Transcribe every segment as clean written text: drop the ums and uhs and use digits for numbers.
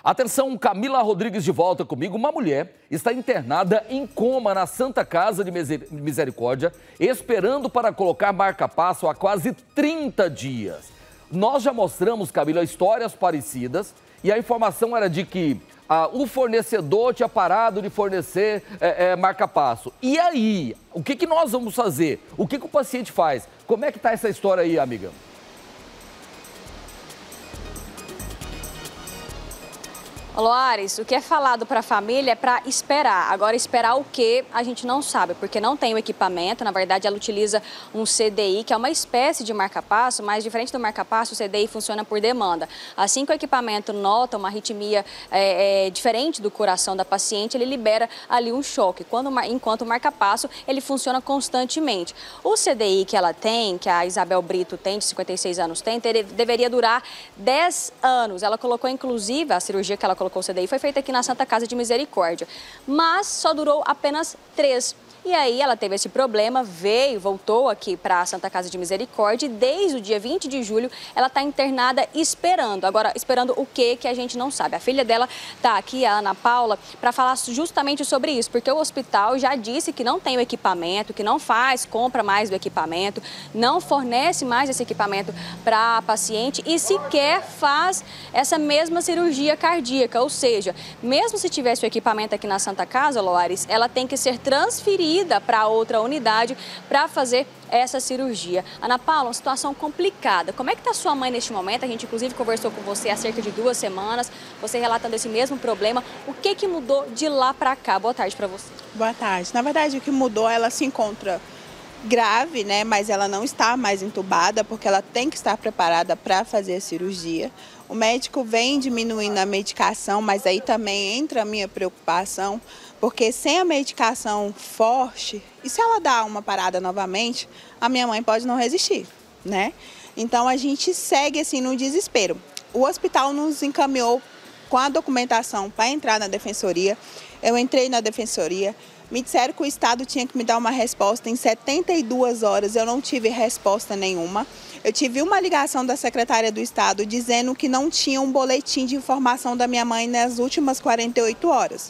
Atenção, Camila Rodrigues de volta comigo. Uma mulher está internada em coma na Santa Casa de Misericórdia, esperando para colocar marca-passo há quase 30 dias. Nós já mostramos, Camila, histórias parecidas e a informação era de que o fornecedor tinha parado de fornecer marca-passo. E aí, o que nós vamos fazer? O que o paciente faz? Como é que está essa história aí, amiga? Loares, o que é falado para a família é para esperar. Agora, esperar o quê? A gente não sabe, porque não tem o equipamento. Na verdade, ela utiliza um CDI, que é uma espécie de marca-passo, mas diferente do marca-passo, o CDI funciona por demanda. Assim que o equipamento nota uma arritmia diferente do coração da paciente, ele libera ali um choque, enquanto o marca-passo, ele funciona constantemente. O CDI que ela tem, que a Isabel Brito tem, de 56 anos tem, deveria durar 10 anos. Ela colocou, inclusive, a cirurgia que ela colocou o CDI foi feita aqui na Santa Casa de Misericórdia, mas só durou apenas 3. E aí ela teve esse problema, voltou aqui para a Santa Casa de Misericórdia e desde o dia 20 de julho ela está internada esperando. Agora, esperando o quê que a gente não sabe. A filha dela está aqui, a Ana Paula, para falar justamente sobre isso, porque o hospital já disse que não tem o equipamento, que não compra mais do equipamento, não fornece mais esse equipamento para a paciente e sequer faz essa mesma cirurgia cardíaca. Ou seja, mesmo se tivesse o equipamento aqui na Santa Casa, Loares, ela tem que ser transferida para outra unidade para fazer essa cirurgia. Ana Paula, uma situação complicada. Como é que está sua mãe neste momento? A gente, inclusive, conversou com você há cerca de 2 semanas, você relatando esse mesmo problema. O que mudou de lá para cá? Boa tarde para você. Boa tarde. Na verdade, o que mudou, ela se encontra grave, né? Mas ela não está mais entubada, porque ela tem que estar preparada para fazer a cirurgia. O médico vem diminuindo a medicação, mas aí também entra a minha preocupação, porque sem a medicação forte, e se ela dá uma parada novamente, a minha mãe pode não resistir, né? Então a gente segue assim no desespero. O hospital nos encaminhou com a documentação para entrar na defensoria. Eu entrei na defensoria, me disseram que o Estado tinha que me dar uma resposta em 72 horas, eu não tive resposta nenhuma. Eu tive uma ligação da secretária do Estado dizendo que não tinha um boletim de informação da minha mãe nas últimas 48 horas.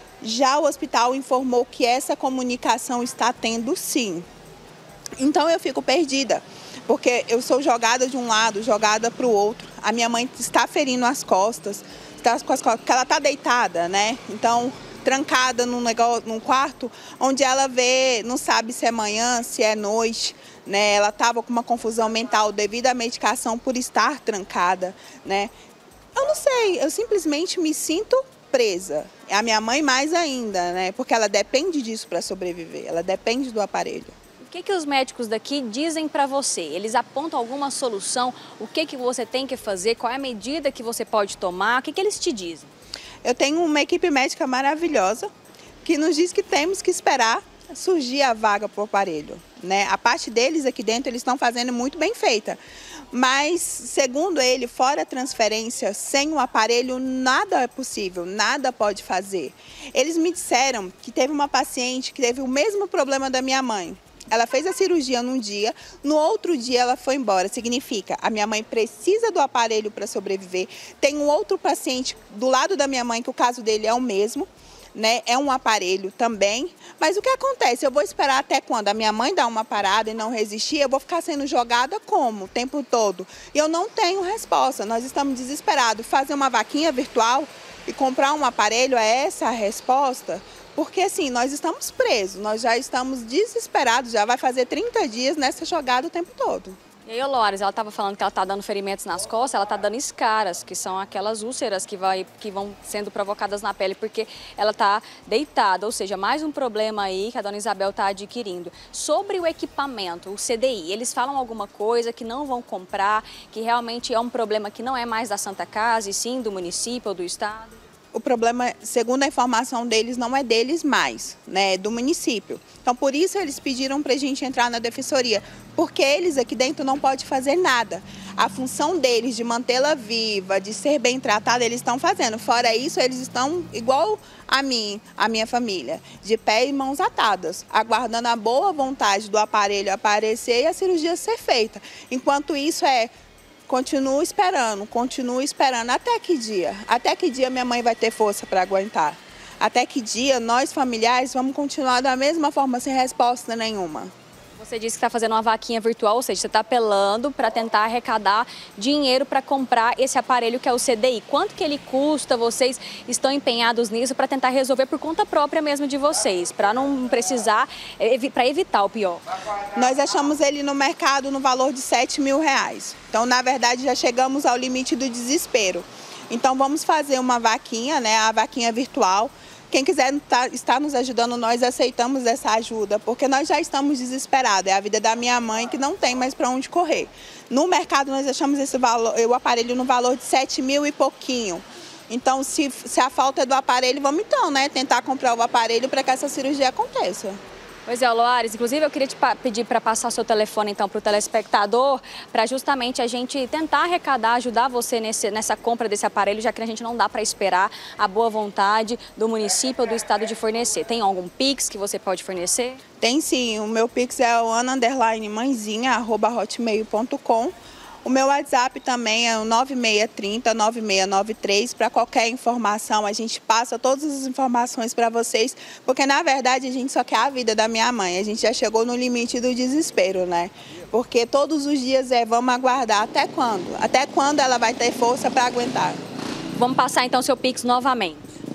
Já o hospital informou que essa comunicação está tendo sim. Então eu fico perdida, porque eu sou jogada de um lado, jogada para o outro. A minha mãe está ferindo as costas, porque ela está deitada, né? Então, trancada num quarto onde ela não sabe se é manhã, se é noite, né? Ela estava com uma confusão mental devido à medicação por estar trancada, né? Eu não sei, eu simplesmente me sinto presa. A minha mãe mais ainda, né? Porque ela depende disso para sobreviver, ela depende do aparelho. O que os médicos daqui dizem para você? Eles apontam alguma solução? O que você tem que fazer? Qual é a medida que você pode tomar? O que eles te dizem? Eu tenho uma equipe médica maravilhosa que nos diz que temos que esperar surgir a vaga para o aparelho, né? A parte deles aqui dentro, eles estão fazendo muito bem feita. Mas, segundo ele, fora a transferência, sem o aparelho, nada é possível, nada pode fazer. Eles me disseram que teve uma paciente que teve o mesmo problema da minha mãe. Ela fez a cirurgia num dia, no outro dia ela foi embora. Significa, a minha mãe precisa do aparelho para sobreviver. Tem um outro paciente do lado da minha mãe, que o caso dele é o mesmo, né? É um aparelho também. Mas o que acontece? Eu vou esperar até quando a minha mãe dar uma parada e não resistir, eu vou ficar sendo jogada como? O tempo todo. E eu não tenho resposta. Nós estamos desesperados. Fazer uma vaquinha virtual e comprar um aparelho, é essa a resposta? Porque assim, nós estamos presos, nós já estamos desesperados, já vai fazer 30 dias nessa jogada o tempo todo. E aí, Loares, ela estava falando que ela está dando ferimentos nas costas, ela está dando escaras, que são aquelas úlceras que vão sendo provocadas na pele porque ela está deitada, ou seja, mais um problema aí que a dona Isabel está adquirindo. Sobre o equipamento, o CDI, eles falam alguma coisa que não vão comprar, que realmente é um problema que não é mais da Santa Casa, e sim do município ou do Estado? O problema, segundo a informação deles, não é deles mais, né? É do município. Então, por isso eles pediram para a gente entrar na defensoria, porque eles aqui dentro não podem fazer nada. A função deles de mantê-la viva, de ser bem tratada, eles estão fazendo. Fora isso, eles estão igual a minha família, de pé e mãos atadas, aguardando a boa vontade do aparelho aparecer e a cirurgia ser feita. Enquanto isso continuo esperando. Até que dia? Até que dia minha mãe vai ter força para aguentar? Até que dia nós, familiares, vamos continuar da mesma forma, sem resposta nenhuma? Você disse que está fazendo uma vaquinha virtual, ou seja, você está apelando para tentar arrecadar dinheiro para comprar esse aparelho que é o CDI. Quanto que ele custa? Vocês estão empenhados nisso para tentar resolver por conta própria mesmo de vocês, para não precisar, para evitar o pior? Nós achamos ele no mercado no valor de R$7 mil. Então, na verdade, já chegamos ao limite do desespero. Então, vamos fazer uma vaquinha, né? A vaquinha virtual. Quem quiser estar nos ajudando, nós aceitamos essa ajuda, porque nós já estamos desesperados. É a vida da minha mãe que não tem mais para onde correr. No mercado, nós achamos esse valor, o aparelho no valor de 7 mil e pouquinho. Então, se a falta é do aparelho, vamos então, né, tentar comprar o aparelho para que essa cirurgia aconteça. Pois é, Loares, inclusive eu queria te pedir para passar o seu telefone então para o telespectador, para justamente a gente tentar arrecadar, ajudar você nessa compra desse aparelho, já que a gente não dá para esperar a boa vontade do município ou do estado de fornecer. Tem algum Pix que você pode fornecer? Tem sim, o meu Pix é o ana_mãezinha@hotmail.com. O meu WhatsApp também é o 9630-9693. Para qualquer informação, a gente passa todas as informações para vocês, porque na verdade a gente só quer a vida da minha mãe. A gente já chegou no limite do desespero, né? Porque todos os dias vamos aguardar até quando? Até quando ela vai ter força para aguentar? Vamos passar então seu Pix novamente.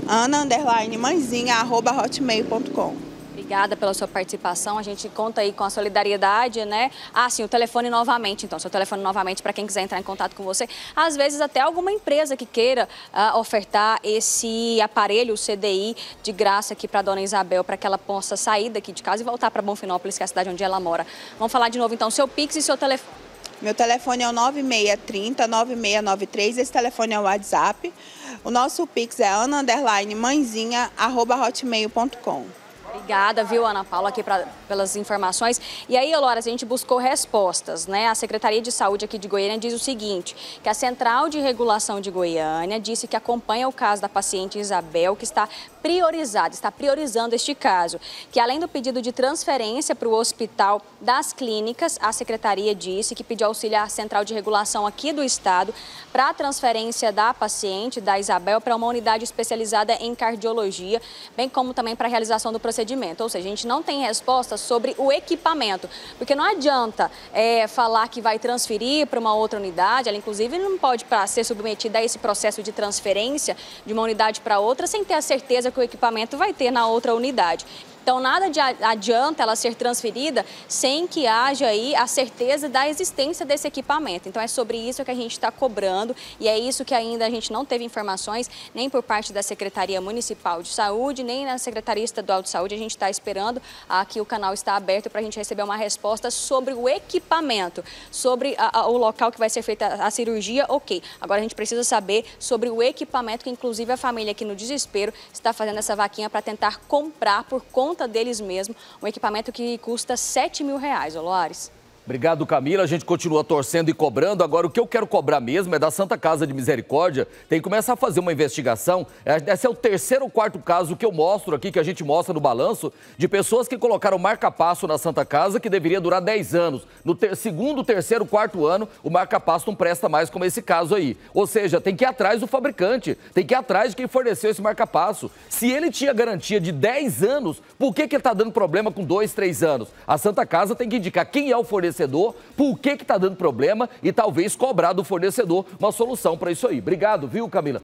ana_mãezinha@hotmail.com. Obrigada pela sua participação, a gente conta aí com a solidariedade, né? Ah, sim, o telefone novamente, então, seu telefone novamente para quem quiser entrar em contato com você. Às vezes até alguma empresa que queira ofertar esse aparelho, o CDI, de graça aqui para a dona Isabel, para que ela possa sair daqui de casa e voltar para Bonfinópolis, que é a cidade onde ela mora. Vamos falar de novo então, seu Pix e seu telefone. Meu telefone é o 9630-9693, esse telefone é o WhatsApp. O nosso Pix é ana_mãezinha@hotmail.com. Obrigada, viu, Ana Paula, aqui pelas informações. E aí, Elora, a gente buscou respostas, né? A Secretaria de Saúde aqui de Goiânia diz o seguinte, que a Central de Regulação de Goiânia disse que acompanha o caso da paciente Isabel, que está priorizando este caso, que além do pedido de transferência para o Hospital das Clínicas, a Secretaria disse que pediu auxílio à Central de Regulação aqui do Estado para a transferência da paciente, da Isabel, para uma unidade especializada em cardiologia, bem como também para a realização do procedimento. Ou seja, a gente não tem resposta sobre o equipamento, porque não adianta falar que vai transferir para uma outra unidade, ela inclusive não pode ser submetida a esse processo de transferência de uma unidade para outra sem ter a certeza que o equipamento vai ter na outra unidade. Então, nada adianta ela ser transferida sem que haja aí a certeza da existência desse equipamento. Então, é sobre isso que a gente está cobrando e é isso que ainda a gente não teve informações nem por parte da Secretaria Municipal de Saúde, nem na Secretaria Estadual de Saúde. A gente está esperando que o canal está aberto para a gente receber uma resposta sobre o equipamento, sobre o local que vai ser feita a cirurgia, ok. Agora, a gente precisa saber sobre o equipamento, que inclusive a família aqui no desespero está fazendo essa vaquinha para tentar comprar por conta deles mesmo, um equipamento que custa R$7 mil, Loares. Obrigado, Camila. A gente continua torcendo e cobrando. Agora, o que eu quero cobrar mesmo é da Santa Casa de Misericórdia. Tem que começar a fazer uma investigação. Esse é o terceiro ou quarto caso que eu mostro aqui, que a gente mostra no balanço, de pessoas que colocaram marca-passo na Santa Casa, que deveria durar 10 anos. No segundo, terceiro, quarto ano, o marca-passo não presta mais, como esse caso aí. Ou seja, tem que ir atrás do fabricante, tem que ir atrás de quem forneceu esse marca-passo. Se ele tinha garantia de 10 anos, por que ele está dando problema com 2, 3 anos? A Santa Casa tem que indicar quem é o fornecedor, por que está dando problema e talvez cobrar do fornecedor uma solução para isso aí. Obrigado, viu, Camila?